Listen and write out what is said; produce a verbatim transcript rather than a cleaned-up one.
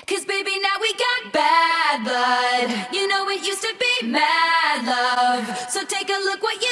Cause baby, now we got bad blood. You know it used to be mad love. So take a look what you